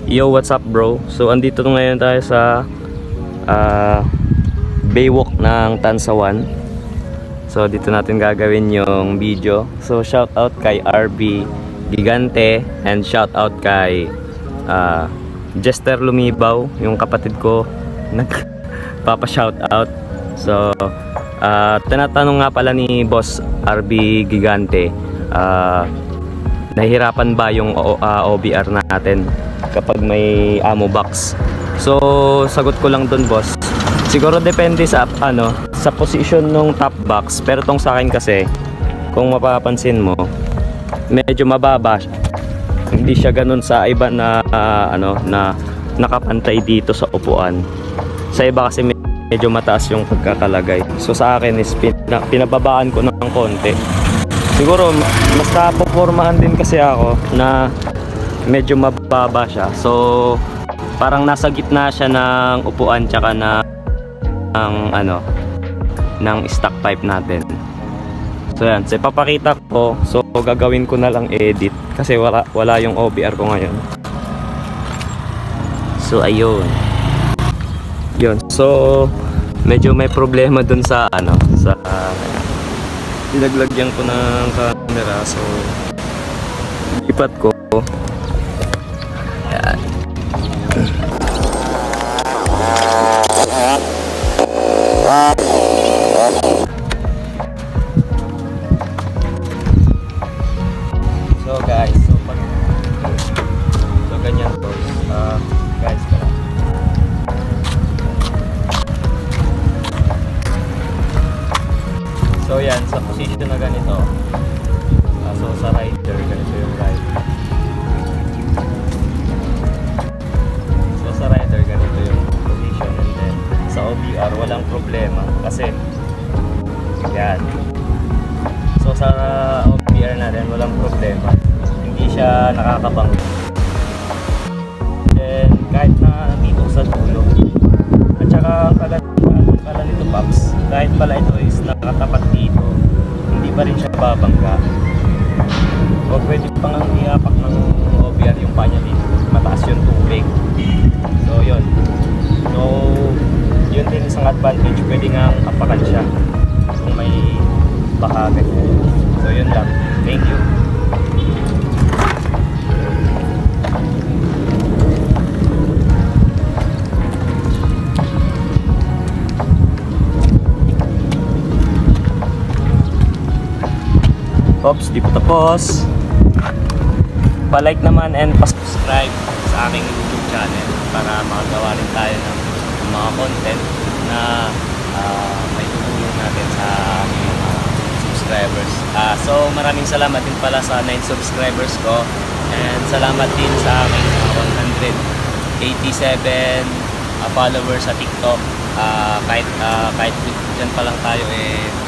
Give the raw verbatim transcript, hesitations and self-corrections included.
Yo, what's up bro? So andito ngayon tayo sa uh, Baywalk ng Tansawan. So dito natin gagawin yung video. So shout out kay R B Gigante and shout out kay uh, Jester Lumibaw, yung kapatid ko nagpapa shout out. So uh, tinatanong nga pala ni Boss R B Gigante, uh, nahihirapan ba yung uh, O B R natin kapag may ammo box? So sagot ko lang dun, boss, siguro depende sa ano sa position ng top box. Pero tong sa akin kasi, kung mapapansin mo, medyo mababa, hindi siya ganun sa iba na uh, ano na nakapantay dito sa upuan. Sa iba kasi medyo mataas yung pagkakalagay. So sa akin is pin pinababaan ko ng konti. Siguro mas napopormahan din kasi ako na medyo mababa siya. So parang nasa gitna siya ng upuan tsaka na ng ano ng stock pipe natin. So yan, so ipapakita ko. So gagawin ko na lang edit kasi wala wala yung O B R ko ngayon. So ayun. Yun. So medyo may problema dun sa ano sa uh, nilaglagyan ko ng camera. So lipat ko. Yan. So guys, so pag so ganyan po, uh, guys, pala. So yan, sa position na ganito, uh, so sa rider, ganito yung ride. So sa rider, ganito yung position, and then sa O B R walang problema kasi yan. So sa O B R natin walang problema, hindi siya nakakabang. Then kahit na dito sa dulo, at saka kagandahan pala nito, Pops, kahit pala ito is nakatapat dito, hindi pa rin siya babangga. O pwede pang iapak ng O B R yung panya dito, mataas yung tubig. So yun, so yun din isang advantage, pwede nga apakan siya kung may bakagan. So yun lang, thank you. Oops, di po tapos. Pa-like naman and pa-subscribe sa aking YouTube channel para makagawa rin tayo ng mga content na uh, may tutulong natin sa aming uh, subscribers. Uh, so maraming salamat din pala sa nine subscribers ko, and salamat din sa aking uh, one hundred eighty-seven uh, followers sa TikTok. Uh, kahit uh, kahit dyan pa lang tayo, eh